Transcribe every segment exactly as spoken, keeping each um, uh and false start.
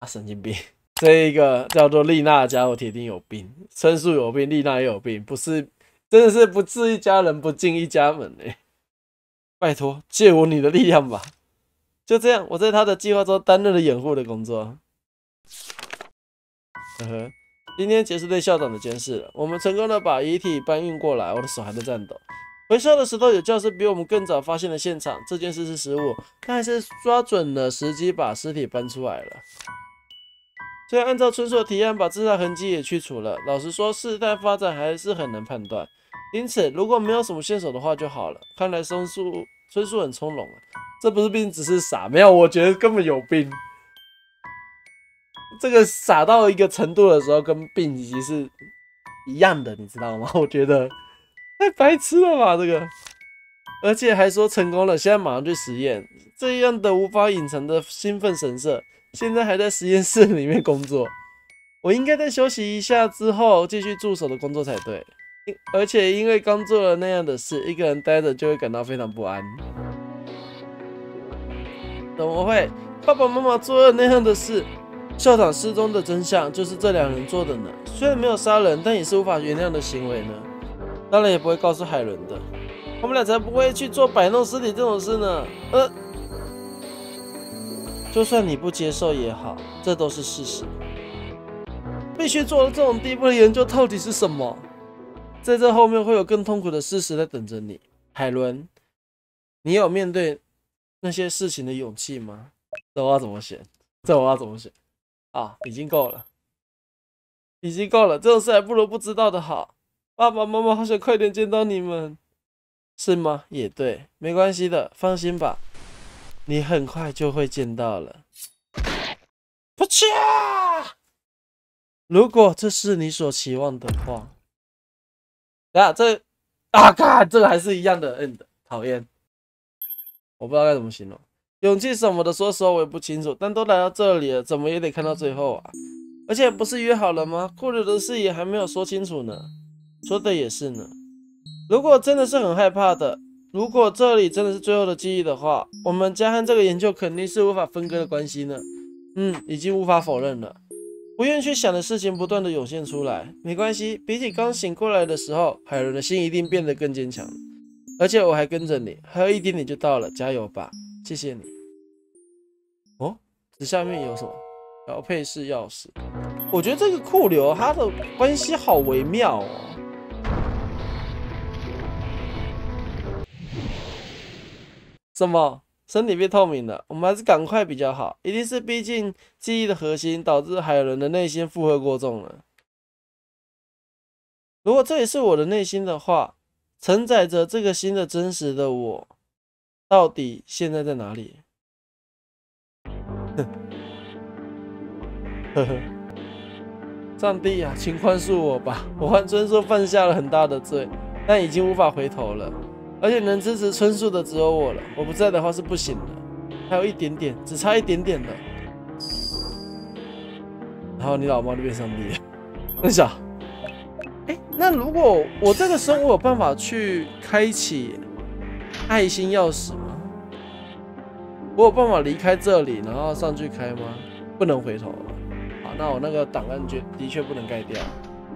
神经病！这一个叫做丽娜的家伙铁定有病，春树有病，丽娜也有病，不是，真的是不治一家人，不进一家门哎、欸！拜托，借我你的力量吧！就这样，我在他的计划中担任了掩护的工作。呵呵，今天结束对校长的监视了，我们成功的把遗体搬运过来，我的手还在颤抖。回收的石头有教师比我们更早发现了现场，这件事是失误，但还是抓准了时机把尸体搬出来了。虽然按照春树的提案把自杀痕迹也去除了，老实说事态发展还是很难判断，因此如果没有什么线索的话就好了。看来松树春树很从容啊，这不是病只是傻，没有，我觉得根本有病。这个傻到一个程度的时候，跟病已经是一样的，你知道吗？我觉得。太白痴了吧，这个！而且还说成功了，现在马上去实验，这样的无法隐藏的兴奋神色，现在还在实验室里面工作。我应该在休息一下之后继续助手的工作才对。而且因为刚做了那样的事，一个人待着就会感到非常不安。怎么会？爸爸妈妈做了那样的事，校长失踪的真相就是这两人做的呢。虽然没有杀人，但也是无法原谅的行为呢。当然也不会告诉海伦的，他们俩才不会去做摆弄尸体这种事呢。呃，就算你不接受也好，这都是事实。必须做到这种地步的研究到底是什么？在这后面会有更痛苦的事实在等着你，海伦。你有面对那些事情的勇气吗？这我要怎么选？这我要怎么选？啊，已经够了，已经够了，这种事还不如不知道的好。爸爸妈妈好想快点见到你们，是吗？也对，没关系的，放心吧，你很快就会见到了。噗嚓！如果这是你所期望的话，啊，这啊，看这个还是一样的 end， 讨厌，我不知道该怎么形容。勇气什么的，说实话我也不清楚，但都来到这里了，怎么也得看到最后啊！而且不是约好了吗？库里的事也还没有说清楚呢。说的也是呢。如果真的是很害怕的，如果这里真的是最后的记忆的话，我们家和这个研究肯定是无法分割的关系呢。嗯，已经无法否认了。不愿去想的事情不断的涌现出来。没关系，比起刚醒过来的时候，海伦的心一定变得更坚强了。而且我还跟着你，还有一点点就到了，加油吧！谢谢你。哦，这下面有什么？调配式钥匙。我觉得这个库流它的关系好微妙哦。什么？身体变透明了？我们还是赶快比较好。一定是，毕竟记忆的核心导致海伦的内心负荷过重了。如果这也是我的内心的话，承载着这个新的真实的我，到底现在在哪里？呵呵，上帝啊，请宽恕我吧！我和春树犯下了很大的罪，但已经无法回头了。而且能支持春树的只有我了，我不在的话是不行的。还有一点点，只差一点点了。然后你老妈就变上帝了。那小，哎，那如果我这个时候我有办法去开启爱心钥匙吗？我有办法离开这里，然后上去开吗？不能回头了。好，那我那个档案绝的确不能盖掉。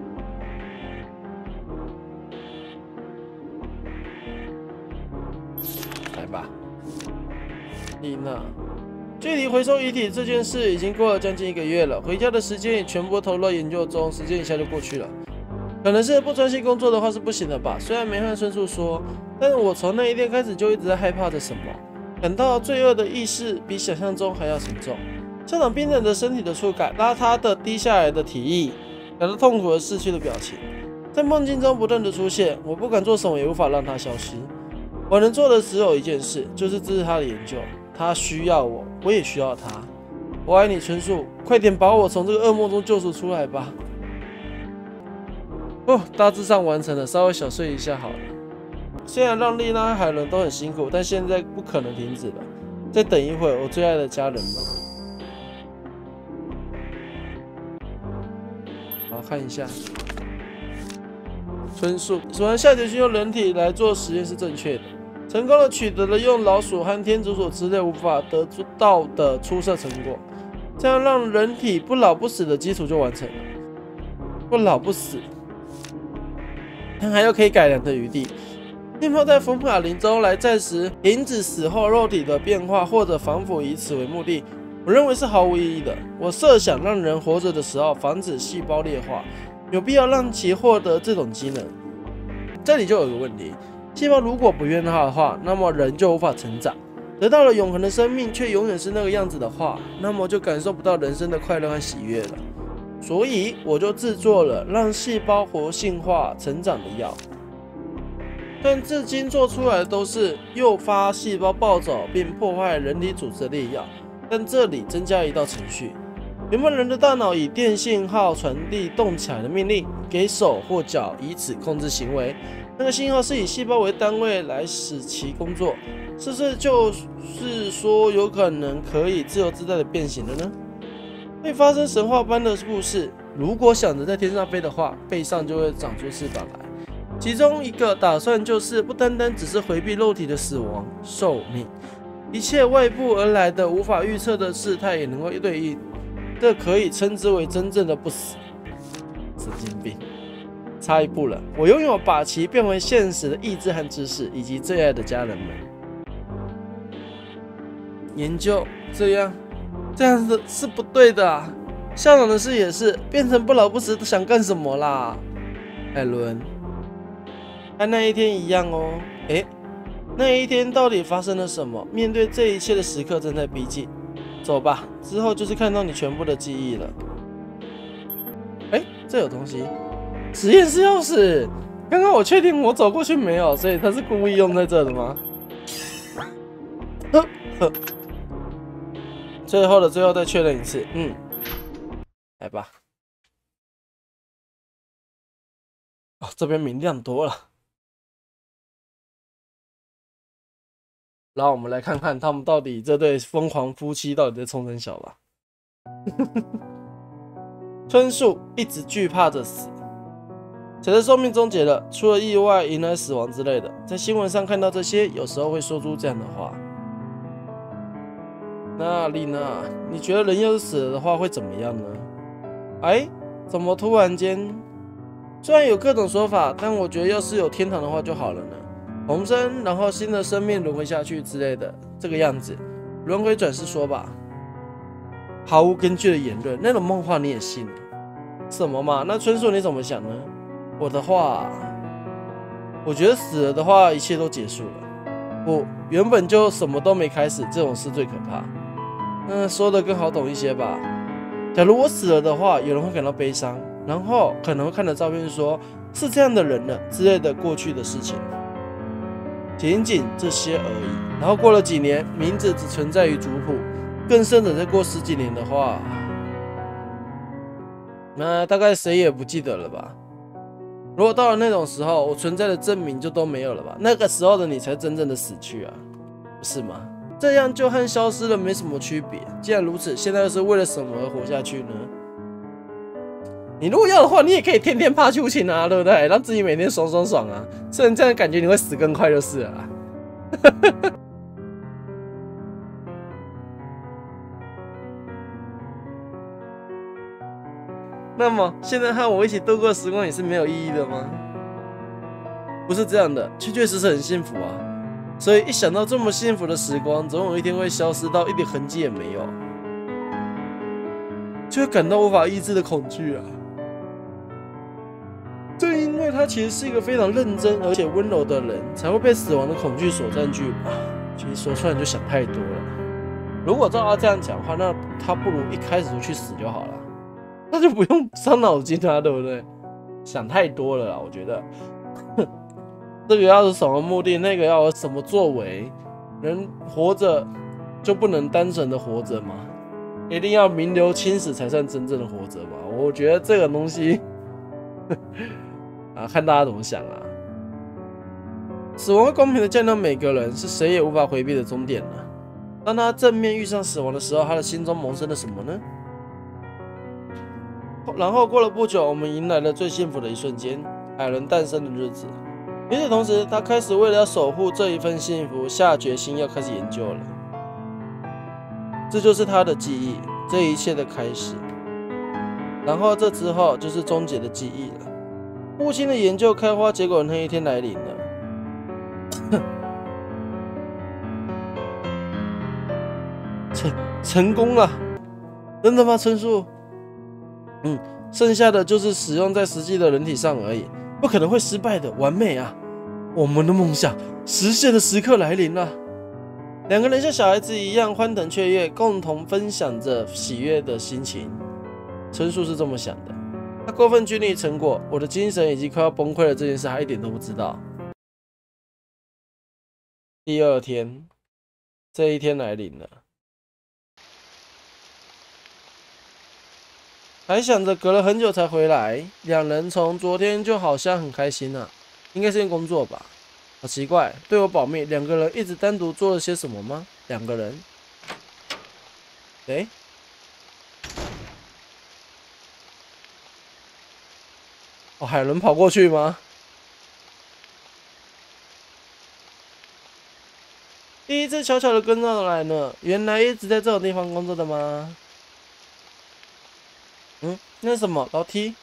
来吧，丽娜。距离回收遗体这件事已经过了将近一个月了，回家的时间也全部投入到研究中，时间一下就过去了。可能是不专心工作的话是不行的吧。虽然没和孙树说，但是我从那一天开始就一直在害怕着什么，感到罪恶的意识比想象中还要沉重。校长冰冷的身体的触感，邋遢的低下来的体液，感到痛苦而逝去的表情，在梦境中不断的出现。我不敢做什么，也无法让它消失。我能做的只有一件事，就是支持他的研究。他需要我，我也需要他。我爱你，春树，快点把我从这个噩梦中救赎出来吧。哦，大致上完成了，稍微小睡一下好了。虽然让丽娜和海伦都很辛苦，但现在不可能停止了。再等一会儿，我最爱的家人们。好，看一下春树，使完下决心用人体来做实验是正确的，成功的取得了用老鼠和天竺鼠之类无法得到的出色成果。 这样让人体不老不死的基础就完成了。不老不死，但还有可以改良的余地。浸泡在福马林中来暂时停止死后肉体的变化，或者防腐以此为目的，我认为是毫无意义的。我设想让人活着的时候防止细胞裂化，有必要让其获得这种机能。这里就有个问题，细胞如果不变化的话，那么人就无法成长。得到了永恒的生命，却永远是那个样子的话，那么就感受不到人生的快乐和喜悦了。所以我就制作了让细胞活性化成长的药，但至今做出来的都是诱发细胞暴走并破坏人体组织的烈药。但这里增加一道程序，原本人的大脑以电信号传递动起来的命令给手或脚，以此控制行为。那个信号是以细胞为单位来使其工作，是不是就是说有可能可以自由自在的变形了呢？会发生神话般的故事。如果想着在天上飞的话，背上就会长出翅膀来。其中一个打算就是不单单只是回避肉体的死亡寿命，一切外部而来的无法预测的事态也能够对应，这可以称之为真正的不死。神经病！差一步了，我拥有把其变为现实的意志和知识，以及最爱的家人们。研究这样。这样子是不对的啊！校长的事也是，变成不老不死，想干什么啦？艾伦，和那一天一样哦。诶，那一天到底发生了什么？面对这一切的时刻正在逼近。走吧，之后就是看到你全部的记忆了。诶，这有东西，实验室钥匙。刚刚我确定我走过去没有，所以他是故意用在这的吗？呵呵。最后的最后再确认一次，嗯，来吧。哦，这边明亮多了。然后我们来看看他们到底这对疯狂夫妻到底在冲成小吧。春树一直惧怕着死，谁的寿命终结了，出了意外迎来死亡之类的。在新闻上看到这些，有时候会说出这样的话。那丽娜，你觉得人要是死了的话会怎么样呢？哎，怎么突然间？虽然有各种说法，但我觉得要是有天堂的话就好了呢。重生，然后新的生命轮回下去之类的，这个样子。轮回转世说吧，毫无根据的言论，那种梦话你也信了？什么嘛？那春树你怎么想呢？我的话，我觉得死了的话，一切都结束了。不，原本就什么都没开始，这种事最可怕。嗯，说的更好懂一些吧。假如我死了的话，有人会感到悲伤，然后可能会看着照片说是这样的人呢之类的过去的事情，仅仅这些而已。然后过了几年，名字只存在于族谱，更甚的再过十几年的话，那大概谁也不记得了吧。如果到了那种时候，我存在的证明就都没有了吧？那个时候的你才真正的死去啊，不是吗？这样就和消失了没什么区别。既然如此，现在又是为了什么而活下去呢？你如果要的话，你也可以天天怕秋情啊，对不对？让自己每天爽爽爽啊！虽然这样感觉你会死更快就是了啦。那么现在和我一起度过的时光也是没有意义的吗？不是这样的，确确实实很幸福啊。所以一想到这么幸福的时光，总有一天会消失到一点痕迹也没有，就会感到无法抑制的恐惧啊。正因为他其实是一个非常认真而且温柔的人，才会被死亡的恐惧所占据吧。其实说出来就想太多了。如果照他这样讲的话，那他不如一开始就去死就好了，那就不用伤脑筋啊，对不对？想太多了啦，我觉得。这个要是什么目的，那个要有什么作为？人活着就不能单纯的活着吗？一定要名留青史才算真正的活着吗？我觉得这个东西啊，看大家怎么想啊。死亡会公平的降到每个人，是谁也无法回避的终点了。当他正面遇上死亡的时候，他的心中萌生了什么呢？然后过了不久，我们迎来了最幸福的一瞬间——海伦诞生的日子。与此同时，他开始为了要守护这一份幸福，下决心要开始研究了。这就是他的记忆， 这一切的开始。然后这之后就是终结的记忆了。父亲的研究开花结果的那一天来临了。成成功了，真的吗，陈叔？嗯，剩下的就是使用在实际的人体上而已，不可能会失败的，完美啊！我们的梦想实现的时刻来临了。两个人像小孩子一样欢腾雀跃，共同分享着喜悦的心情。陈叔是这么想的，他过分拘泥成果，我的精神已经快要崩溃了，这件事他一点都不知道。第二天，这一天来临了。还想着隔了很久才回来，两人从昨天就好像很开心啊，应该是因为工作吧？好奇怪，对我保密，两个人一直单独做了些什么吗？两个人，诶，哦，海伦跑过去吗？第一次悄悄的跟上来呢，原来一直在这种地方工作的吗？嗯，那是什么楼梯？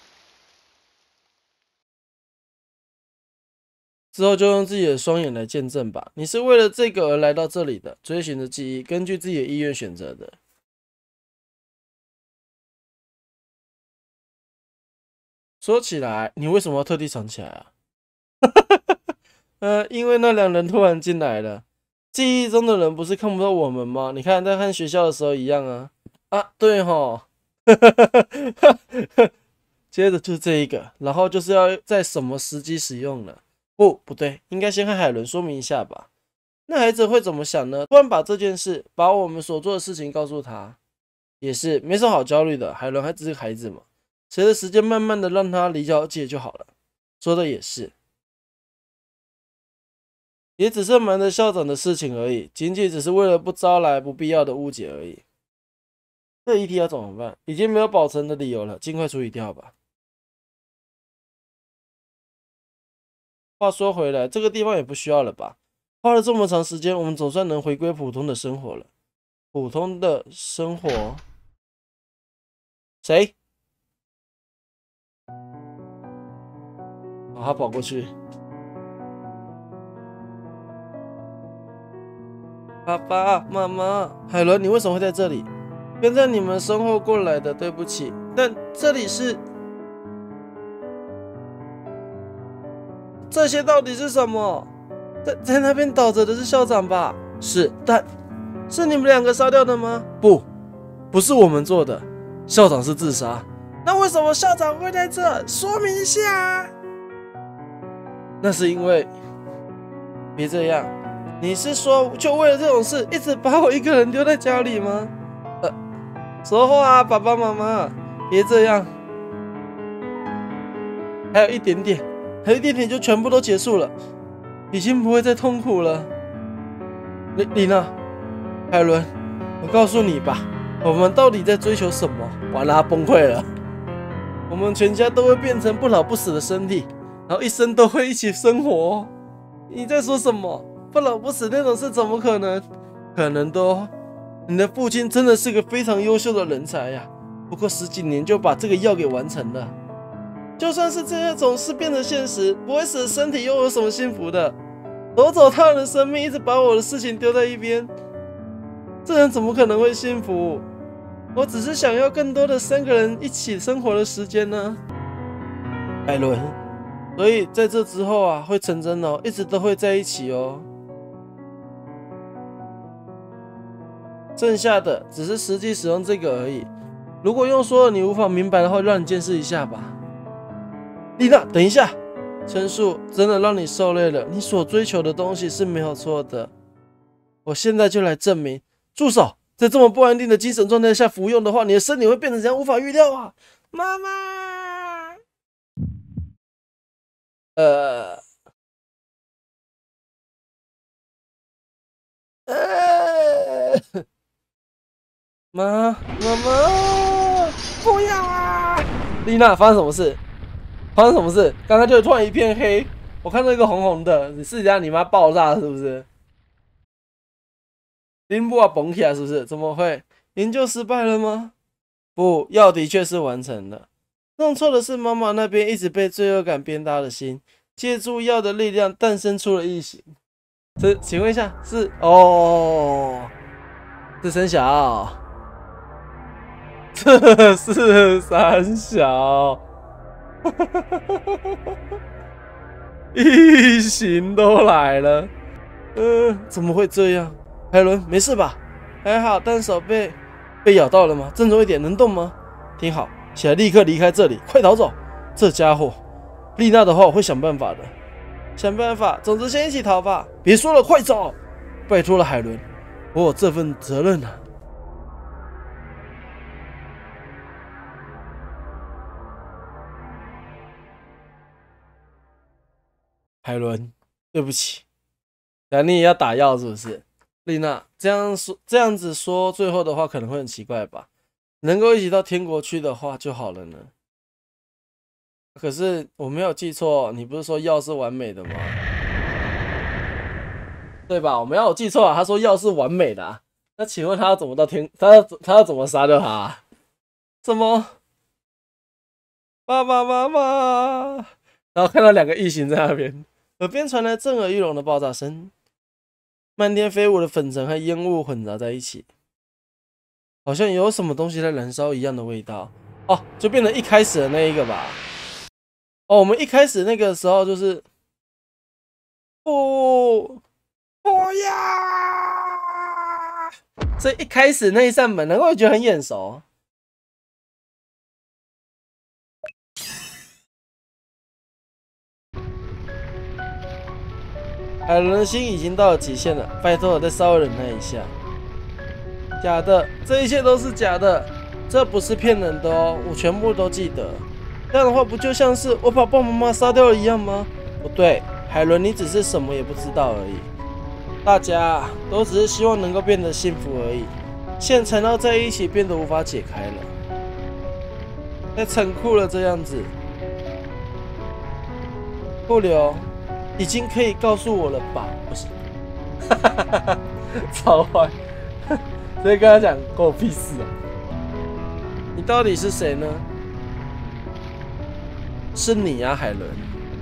之后就用自己的双眼来见证吧。你是为了这个而来到这里的，追寻着记忆，根据自己的意愿选择的。说起来，你为什么要特地藏起来啊？呃，因为那两人突然进来了。记忆中的人不是看不到我们吗？你看，在看学校的时候一样啊。啊，对齁。接着就是这一个，然后就是要在什么时机使用了？不，不对，应该先和海伦说明一下吧。那孩子会怎么想呢？突然把这件事，把我们所做的事情告诉他，也是没什么好焦虑的。海伦还只是个孩子嘛，随着时间慢慢的让他理解就好了。说的也是，也只是瞒着校长的事情而已，仅仅只是为了不招来不必要的误解而已。这议题要怎么办？已经没有保存的理由了，尽快处理掉吧。话说回来，这个地方也不需要了吧？花了这么长时间，我们总算能回归普通的生活了。普通的生活？谁？好，他跑过去。爸爸妈妈，海伦，你为什么会在这里？跟在你们身后过来的，对不起，但这里是……这些到底是什么？在在那边倒着的是校长吧？是，但是你们两个杀掉的吗？不，不是我们做的，校长是自杀。那为什么校长会在这？说明一下啊！那是因为……别这样，你是说就为了这种事，一直把我一个人丢在家里吗？呃，说话啊，爸爸妈妈，别这样。还有一点点。还有一点点就全部都结束了，已经不会再痛苦了。丽丽娜，海伦，我告诉你吧，我们到底在追求什么？完了，他崩溃了。我们全家都会变成不老不死的身体，然后一生都会一起生活。你在说什么？不老不死那种事怎么可能？可能的哦。你的父亲真的是个非常优秀的人才呀，不过十几年就把这个药给完成了。就算是这种事变成现实，不会使身体又有什么幸福的？夺走他人的生命，一直把我的事情丢在一边，这人怎么可能会幸福？我只是想要更多的三个人一起生活的时间呢，海伦。所以在这之后啊，会成真哦，一直都会在一起哦。剩下的只是实际使用这个而已。如果用说了你无法明白的话，让你见识一下吧。丽娜，等一下，陈述真的让你受累了。你所追求的东西是没有错的，我现在就来证明。住手！在这么不安定的精神状态下服用的话，你的身体会变成怎样，无法预料啊！妈妈，呃，呃，妈，妈妈，不要啊！丽娜，发生什么事？发生什么事？刚刚就突然一片黑，我看到一个红红的，你是让你妈爆炸是不是？林布啊，崩起来是不是？怎么会？ 研究失败了吗？不，药的确是完成了。弄错的是妈妈那边一直被罪恶感鞭打的心，借助药的力量诞生出了异形。这，请问一下，是哦，是三小，这是三小，异形都来了，嗯、呃，怎么会这样？海伦，没事吧？还好，但手被被咬到了吗？郑重一点，能动吗？听好，现在立刻离开这里，快逃走！这家伙，丽娜的话我会想办法的。想办法，总之先一起逃吧！别说了，快走！拜托了，海伦，我有这份责任啊！海伦，对不起，那你也要打药是不是？丽娜，这样说，这样子说，最后的话可能会很奇怪吧？能够一起到天国去的话就好了呢。可是我没有记错，你不是说药是完美的吗？对吧？我没有记错啊，他说药是完美的啊。那请问他要怎么到天？他要他要怎么杀掉他啊？什么？爸爸妈妈！然后看到两个异形在那边，耳边传来震耳欲聋的爆炸声，漫天飞舞的粉尘和烟雾混杂在一起，好像有什么东西在燃烧一样的味道。哦，就变成一开始的那一个吧。哦，我们一开始那个时候就是不。不要！所以一开始那一扇门，难怪我觉得很眼熟。海伦的心已经到了极限了，拜托我再稍微忍耐一下。假的，这一切都是假的，这不是骗人的哦，我全部都记得。这样的话，不就像是我把爸爸妈妈杀掉了一样吗？不对，海伦，你只是什么也不知道而已。大家都只是希望能够变得幸福而已，现缠绕在一起变得无法解开了，太残酷了这样子。不留，已经可以告诉我了吧？不是，超坏，所以跟他讲关我屁事啊！你到底是谁呢？是你呀、啊，海伦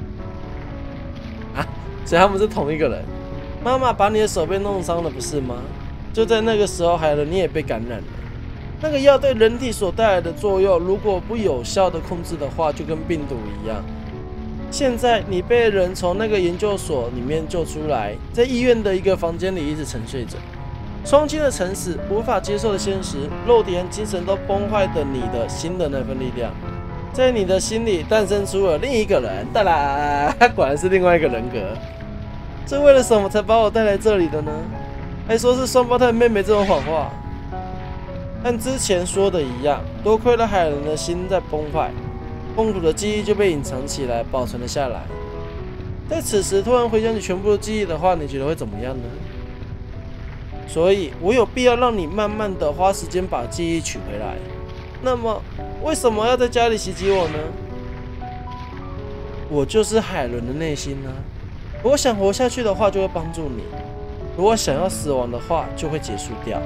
啊，所以他们是同一个人。妈妈把你的手被弄伤了，不是吗？就在那个时候，海伦你也被感染了。那个药对人体所带来的作用，如果不有效的控制的话，就跟病毒一样。现在你被人从那个研究所里面救出来，在医院的一个房间里一直沉睡着。双亲的诚实，无法接受的现实，肉体和精神都崩坏的你的新的那份力量，在你的心里诞生出了另一个人。哒啦，果然是另外一个人格。是为了什么才把我带来这里的呢？还说是双胞胎妹妹这种谎话。和之前说的一样，多亏了海伦的心在崩坏，痛苦的记忆就被隐藏起来，保存了下来。在此时突然回想起全部的记忆的话，你觉得会怎么样呢？所以我有必要让你慢慢的花时间把记忆取回来。那么为什么要在家里袭击我呢？我就是海伦的内心啊。如果想活下去的话，就会帮助你；如果想要死亡的话，就会结束掉。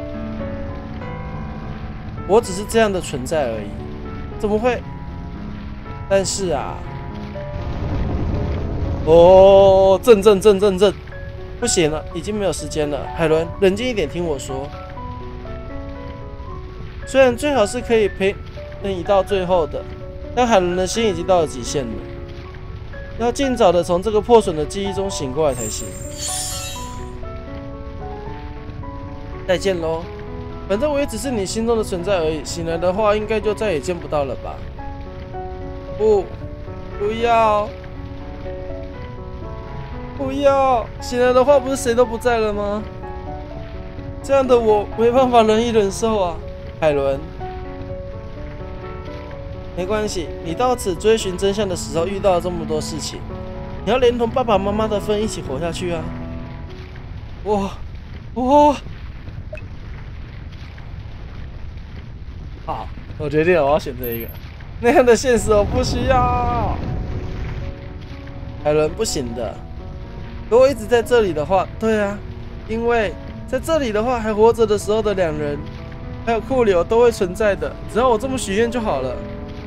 我只是这样的存在而已，怎么会？但是啊，哦，震震震震震，不行了，已经没有时间了。海伦，冷静一点，听我说。虽然最好是可以陪你到最后的，但海伦的心已经到了极限了。要尽早的从这个破损的记忆中醒过来才行。再见喽，反正我也只是你心中的存在而已。醒来的话，应该就再也见不到了吧？不，不要，不要！醒来的话，不是谁都不在了吗？这样的我没办法忍一忍受啊，海伦。没关系，你到此追寻真相的时候遇到了这么多事情，你要连同爸爸妈妈的份一起活下去啊！我，我，好，我决定了，我要选这一个。那样的现实我不需要。海伦，不行的。如果一直在这里的话，对啊，因为在这里的话，还活着的时候的两人， 还有库流都会存在的，只要我这么许愿就好了。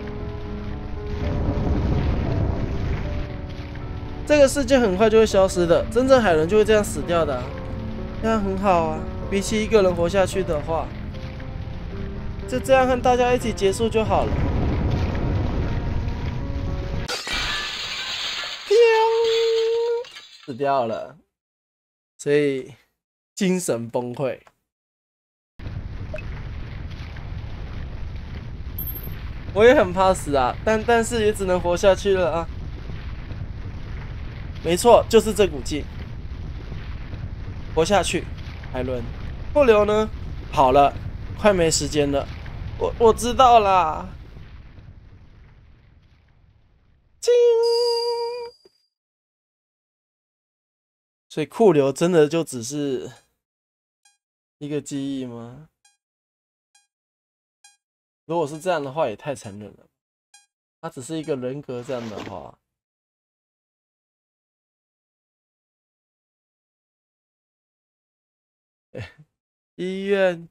这个世界很快就会消失的，真正海伦就会这样死掉的、啊，这样很好啊。比起一个人活下去的话，就这样和大家一起结束就好了。死掉了，所以精神崩溃。我也很怕死啊，但但是也只能活下去了啊。没错，就是这股劲，活下去。海伦，库流呢？好了，快没时间了。我我知道啦。金。所以库流真的就只是一个记忆吗？如果是这样的话，也太残忍了。他只是一个人格这样的话，医院，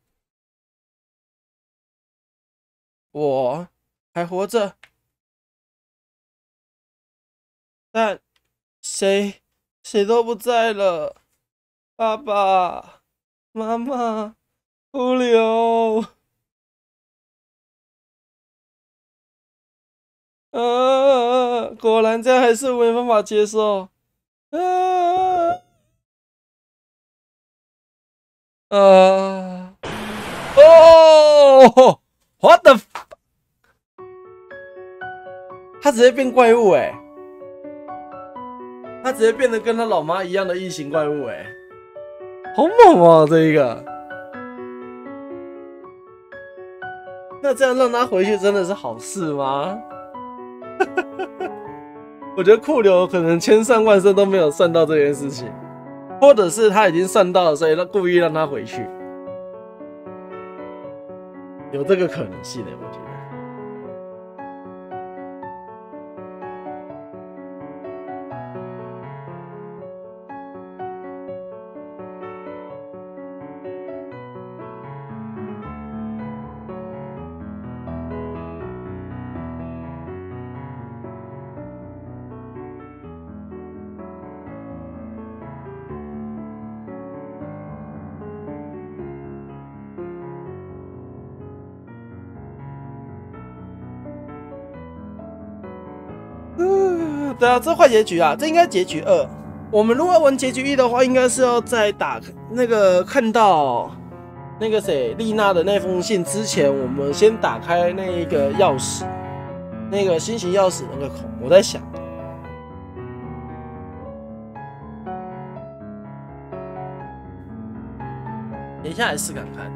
我还活着，但谁谁都不在了。爸爸妈妈，库流。呃，果然这样还是没办法接受。呃，呃，哦 ，what the， 他直接变怪物哎、欸，他直接变得跟他老妈一样的异形怪物哎、欸，好猛啊这一个。那这样让他回去真的是好事吗？我觉得库流可能千算万算都没有算到这件事情，或者是他已经算到了，所以他故意让他回去，有这个可能性的，我觉得。嗯，对啊，这坏结局啊，这应该结局二。我们如果要玩结局一的话，应该是要在打那个看到那个谁丽娜的那封信之前，我们先打开那一个钥匙，那个心形钥匙那个孔。我在想，等一下来试看看。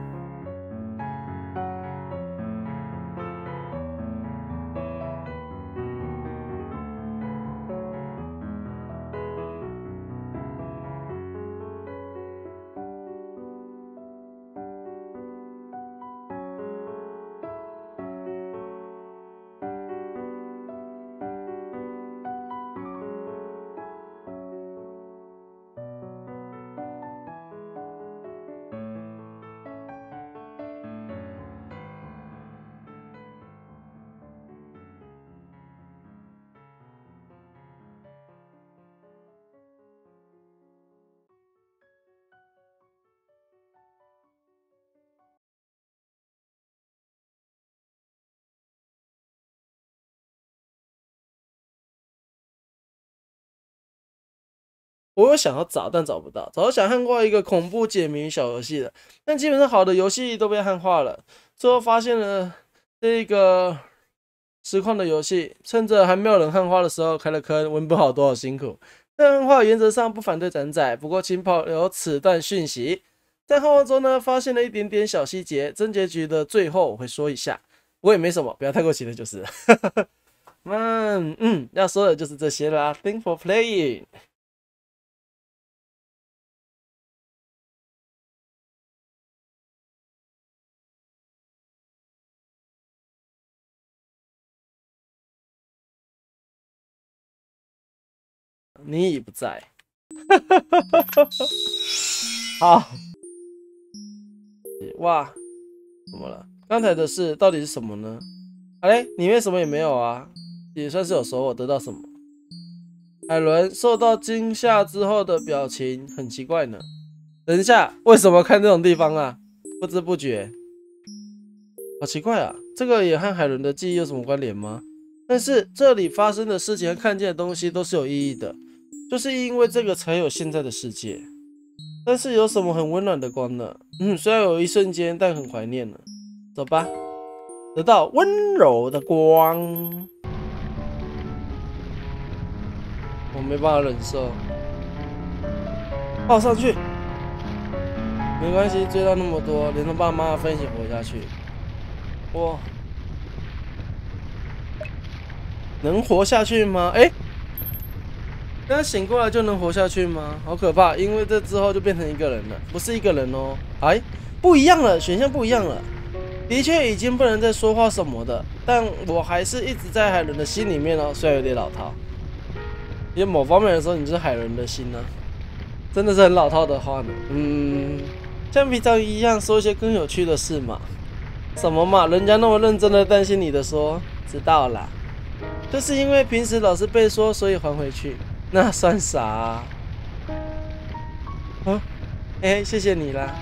我有想要找，但找不到。早就想看过一个恐怖解谜小游戏了，但基本上好的游戏都被汉化了。最后发现了这个实况的游戏，趁着还没有人汉化的时候开了坑，文不好多好辛苦。但汉化原则上不反对转载，不过请保留此段讯息。在汉化中呢，发现了一点点小细节，真结局的最后我会说一下。我也没什么，不要太过期待就是了。嗯嗯，要说的就是这些啦。Thanks for playing。你已不在。好，哇， 怎么了？刚才的事到底是什么呢？哎，里面什么也没有啊，也算是有收获，得到什么？海伦受到惊吓之后的表情很奇怪呢。等一下，为什么看这种地方啊？不知不觉，好奇怪啊！这个也和海伦的记忆有什么关联吗？但是这里发生的事情和看见的东西都是有意义的，就是因为这个才有现在的世界。但是有什么很温暖的光呢？嗯，虽然有一瞬间，但很怀念呢。走吧，得到温柔的光，我没办法忍受。抱上去，没关系，追到那么多，连同爸妈分一起活下去。我能活下去吗？哎、欸，刚醒过来就能活下去吗？好可怕！因为这之后就变成一个人了，不是一个人哦。哎，不一样了，选项不一样了。的确已经不能再说话什么的，但我还是一直在海伦的心里面哦，虽然有点老套。因为某方面来说，你就是海伦的心呢、啊，真的是很老套的话呢。嗯，像平常一样说一些更有趣的事嘛。什么嘛？人家那么認真的担心你的說，知道啦。就是因為平時老是被說，所以還回去，那算啥啊？啊，哎、欸，謝謝你啦。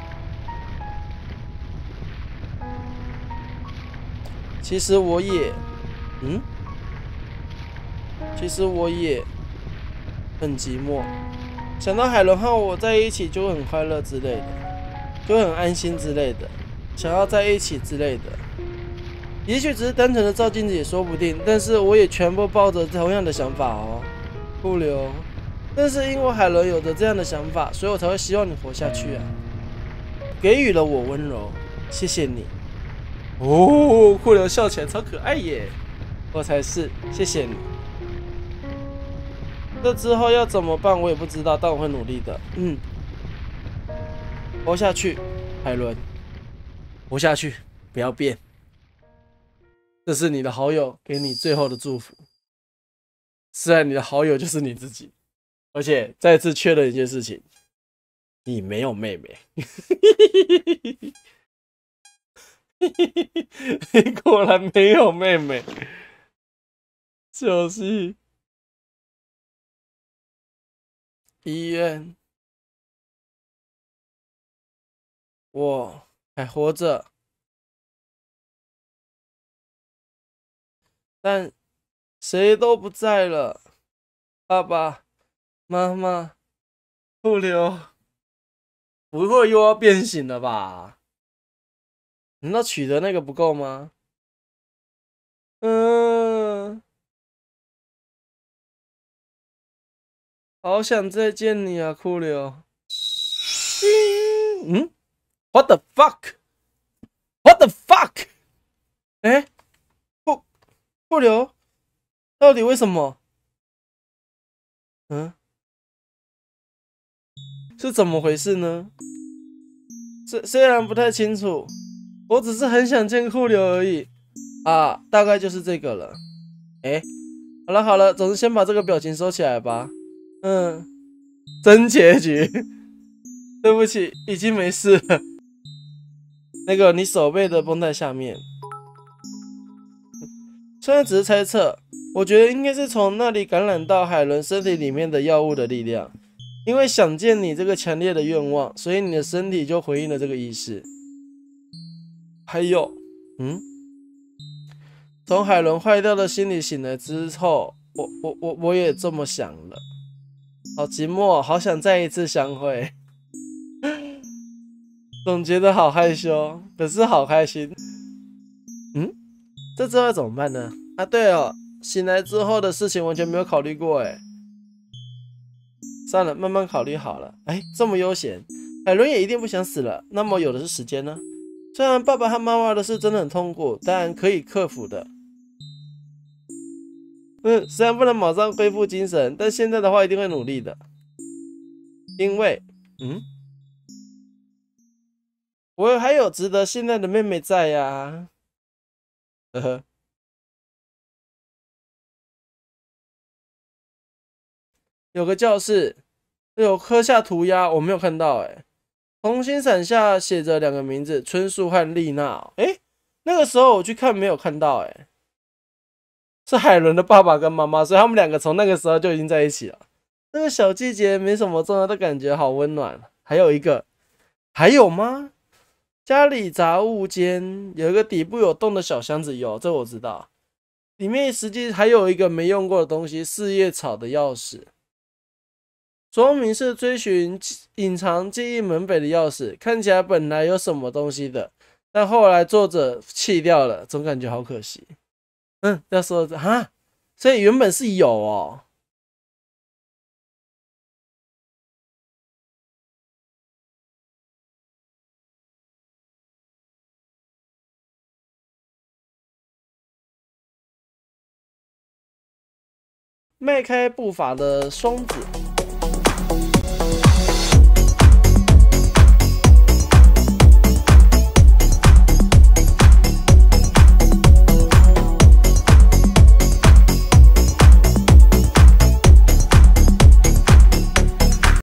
其實我也，嗯，其實我也很寂寞。想到海倫和我在一起就很快樂之類的，就很安心之類的，想要在一起之類的。也許只是單純的照鏡子也說不定，但是我也全部抱着同樣的想法哦，不留。但是因為海倫有着這樣的想法，所以我才會希望你活下去啊。給予了我溫柔，謝謝你。哦，庫流笑起來超可愛耶！我才是，謝謝你。這之後要怎麼辦我也不知道，但我會努力的。嗯，活下去，海倫，活下去，不要變。這是你的好友給你最後的祝福。雖然你的好友就是你自己，而且再次確認一件事情，你沒有妹妹。你果然沒有妹妹，就是醫院，我還活着。但誰都不在了，爸爸、媽媽、庫流，不會又要變形了吧？難道取的那個不夠嗎？嗯，好想再見你啊，庫流。嗯 ？What the fuck？What the fuck？ 哎、欸，庫庫流。到底為什麼？嗯，是怎麼回事呢？雖雖然不太清楚，我只是很想見庫流而已。啊，大概就是這個了。哎，好了好了，總之先把這個表情收起來吧。嗯，真結局。對不起，已經沒事了。那個你手背的繃帶下面，雖然只是猜測。我覺得應該是從那裡感染到海倫身體裡面的藥物的力量，因為想見你這個強烈的願望，所以你的身體就回應了這個意識。還有，嗯，從海倫壞掉的心裡醒來之後，我我我我也這麼想了。好寂寞，好想再一次相會。總覺得好害羞，可是好開心。嗯，這之後要怎麼辦呢？啊，對哦。醒來之後的事情完全沒有考慮過，哎，算了，慢慢考慮好了。哎，這麼悠閒，海倫也一定不想死了。那麼有的是時間呢？雖然爸爸和媽媽的事真的很痛苦，但可以克服的。嗯，雖然不能馬上恢復精神，但現在的話一定會努力的。因為，嗯，我還有值得信賴的妹妹在呀、啊。呵呵。有個教室，有刻下塗鴉，我沒有看到哎、欸。 红心伞下写着两个名字，春树和丽娜、哦。哎、欸，那个时候我去看没有看到、欸，哎，是海伦的爸爸跟妈妈，所以他们两个从那个时候就已经在一起了。这个小季节没什么重要的感觉，好温暖。还有一个，还有吗？家里杂物间有一个底部有洞的小箱子，有，这我知道。里面实际还有一个没用过的东西，四叶草的钥匙。说明是追寻隐藏记忆门扉的钥匙，看起来本来有什么东西的，但后来作者弃掉了，总感觉好可惜。嗯，要说哈，所以原本是有哦。迈开步伐的双子。